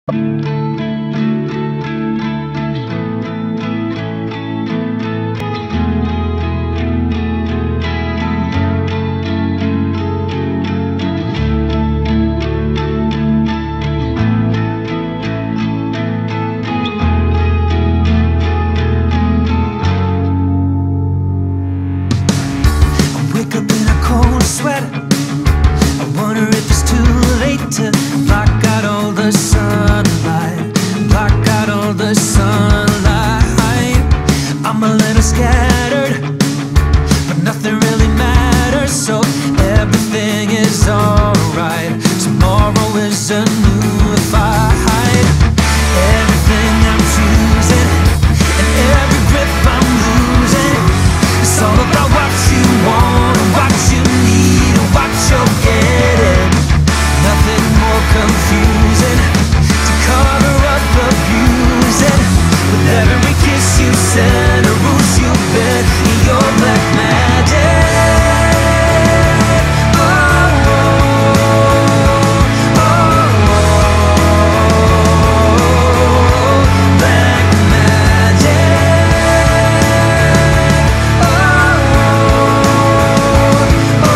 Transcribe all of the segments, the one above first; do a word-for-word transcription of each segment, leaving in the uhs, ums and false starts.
Wake up in a cold sweat. I wonder if it's too late to block out all the sunlight, block out all the sunlight. I'm a little scattered, but nothing really matters, so everything is alright. Tomorrow is a new fight. Everything I'm choosing and every grip I'm losing, it's all about what you want, what you need, and what you're getting. Nothing more confusing to cover up abusing. With every kiss you send, a ruse you bend, your black magic. Oh, oh, oh, oh, black magic. Oh, oh,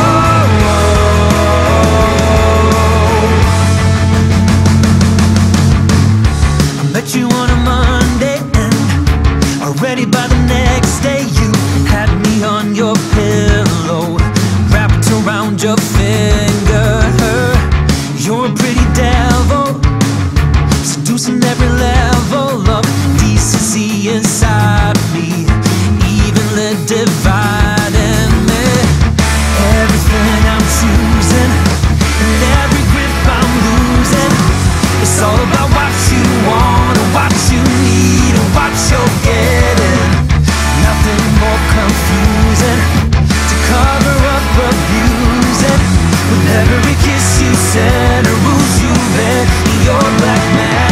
oh. I met you on a Monday, and already by the next day you had me on your pillow, wrapped around your finger. You're a pretty devil, seducing every level of decency inside me, evenly dividing me. Everything I'm choosing and every grip I'm losing, it's all about what you want, what you need, and what you're getting. Nothing more confusing to cover up abusing. With every kiss you send, a ruse you bend, your black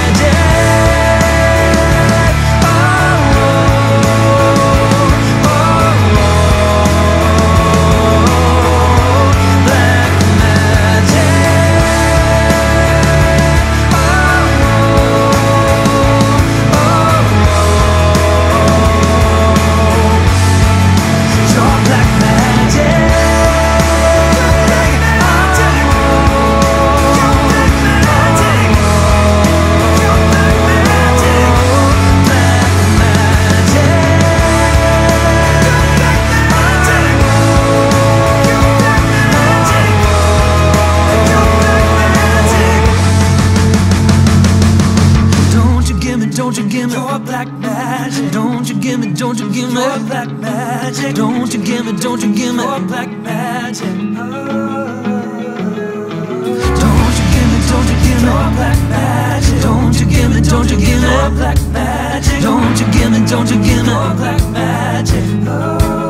magic. Oh, oh, oh, oh, black magic. Oh, oh, oh, your black magic. Don't you give me, don't you give me your black magic. Don't you give me, don't you give me your black magic. Don't you give me, don't you give me your black magic. Don't you give me, don't you give me your black magic. Don't you give me, don't you give me your black magic. Don't you give me, don't you give me your black magic.